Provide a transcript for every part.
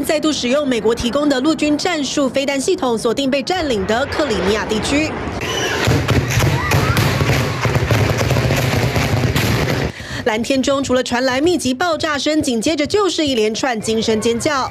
再度使用美国提供的陆军战术飞弹系统，锁定被占领的克里米亚地区。 蓝天中除了传来密集爆炸声，紧接着就是一连串惊声尖叫。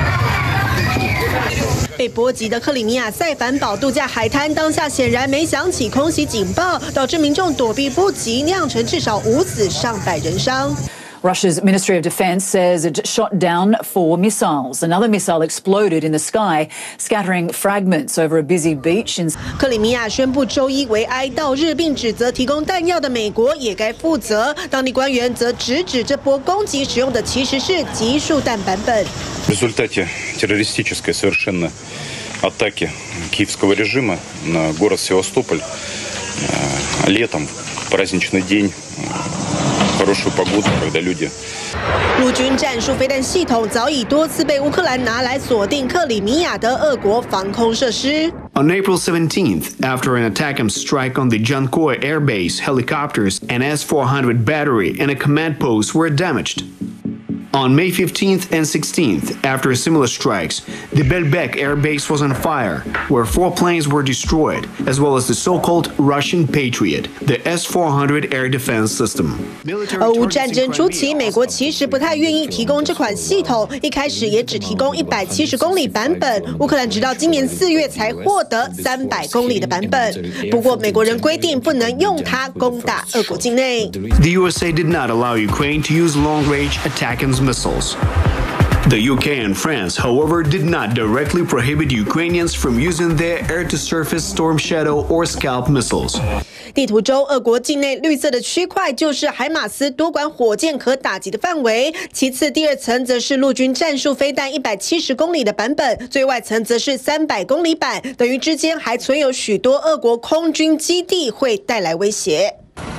被波及的克里米亚塞凡堡度假海滩，当下显然没响起空袭警报，导致民众躲避不及，酿成至少5死上百人伤。 Russia's Ministry of Defense says it shot down 4 missiles. Another missile exploded in the sky, scattering fragments over a busy beach in. 克里米亚宣布周一为哀悼日，并指责提供弹药的美国也该负责。当地官员则直指这波攻击使用的其实是集束弹版本。 В результате террористической совершенно атаки киевского режима на город Севастополь летом, праздничный день. Хорошую погоду, когда люди. 陆军战术飞弹系统早已多次被乌克兰拿来锁定克里米亚的俄国防空设施。 On April 17th, after an ATACMS strike on the Jankoy Air Base, helicopters, an S-400 battery, and a command post were damaged. On May 15th and 16th, after similar strikes, the Belbek Air Base was on fire, where 4 planes were destroyed, as well as the so-called Russian Patriot, the S-400 air defense system. 俄乌战争初期，美国其实不太愿意提供这款系统，一开始也只提供170公里版本。乌克兰直到今年4月才获得300公里的版本。不过，美国人规定不能用它攻打俄国境内。 The USA did not allow Ukraine to use long-range ATACMS missiles. The UK and France, however, did not directly prohibit Ukrainians from using their air-to-surface Storm Shadow or Scalp missiles. 地图中，俄国境内绿色的区块就是海马斯多管火箭可打击的范围。其次，第2层则是陆军战术飞弹170公里的版本，最外层则是300公里版，等于之间还存有许多俄国空军基地会带来威胁。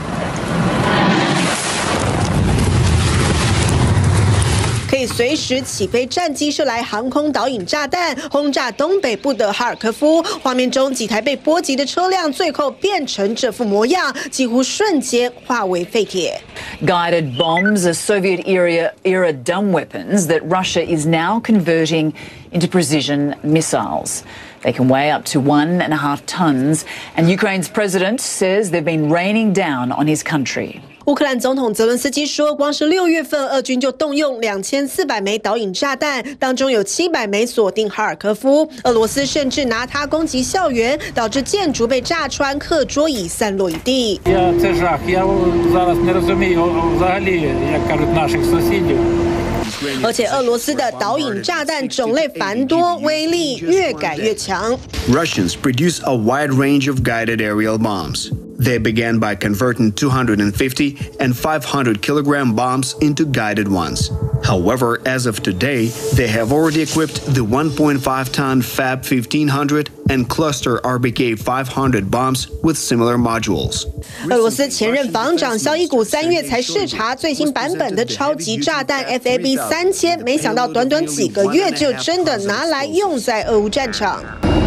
可以随时起飞战机射来航空导引炸弹，轰炸东北部的哈尔科夫。画面中几台被波及的车辆，最后变成这副模样，几乎瞬间化为废铁。 Guided bombs are Soviet-era dumb weapons that Russia is now converting into precision missiles. They can weigh up to 1.5 tons, and Ukraine's president says they've been raining down on his country. 乌克兰总统泽伦斯基说，光是6月份，俄军就动用2400枚导引炸弹，当中有700枚锁定哈尔科夫。俄罗斯甚至拿它攻击校园，导致建筑被炸穿，课桌椅散落一地。 Це жах. Я зараз не розумію взагалі, як кажуть наших сусідів. 而且俄罗斯的导引炸弹种类繁多，威力越改越强。 Russians produce a wide range of guided aerial bombs. They began by converting 250 and 500 kilogram bombs into guided ones. However, as of today, they have already equipped the 1.5-ton Fab 1500 and cluster RBK 500 bombs with similar modules. 俄罗斯前任防长肖伊古3月才视察最新版本的超级炸弹 FAB 3000，没想到短短几个月就真的拿来用在俄乌战场。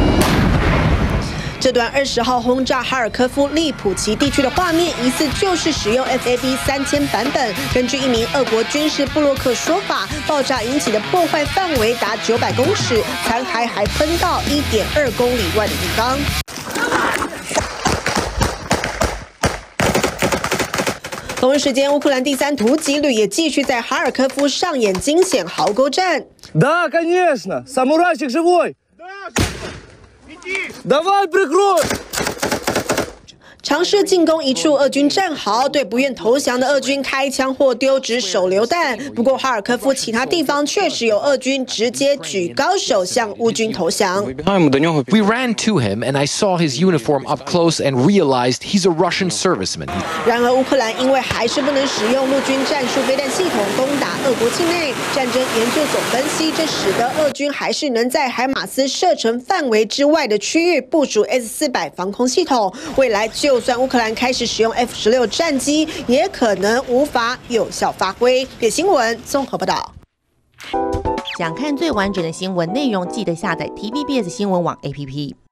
这段20号轰炸哈尔科夫利普奇地区的画面，疑似就是使用 FAB 3000版本。根据一名俄国军事部落客说法，爆炸引起的破坏范围达900公尺，残骸还喷到1.2公里外的地方。同一时间，乌克兰第3突击旅也继续在哈尔科夫上演惊险壕沟战。 Да, конечно, самурайчик живой. Давай прикрой! 尝试进攻一处俄军战壕，对不愿投降的俄军开枪或丢掷手榴弹。不过，哈尔科夫其他地方确实有俄军直接举高手向乌军投降。 We ran to him, and I saw his uniform up close and realized he's a Russian serviceman. 然而，乌克兰因为还是不能使用陆军战术飞弹系统攻打俄国境内，战争研究所分析，这使得俄军还是能在海马斯射程范围之外的区域部署 S-400防空系统，未来就算乌克兰开始使用 F-16战机，也可能无法有效发挥。别新闻综合报道。 想看最完整的新闻内容，记得下载 TVBS 新闻网 APP。